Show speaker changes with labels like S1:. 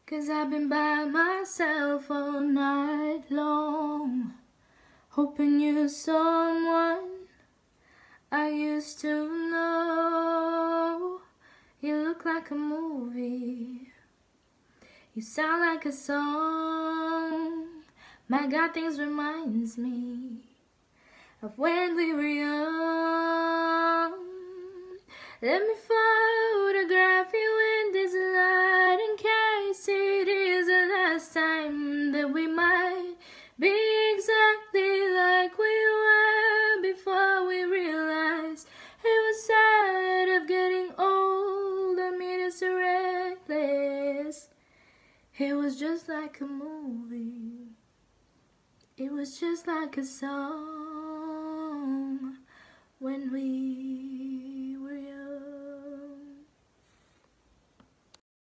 S1: 'Cause I've been by myself all night long, hoping you're someone I used to know. You look like a movie, you sound like a song. My God, things reminds me of when we were young. Let me photograph you in this light in case it is the last time that we might be exactly like we were before we realized it was sad of getting old. I mean, it's so reckless. It was just like a movie. It was just like a song when we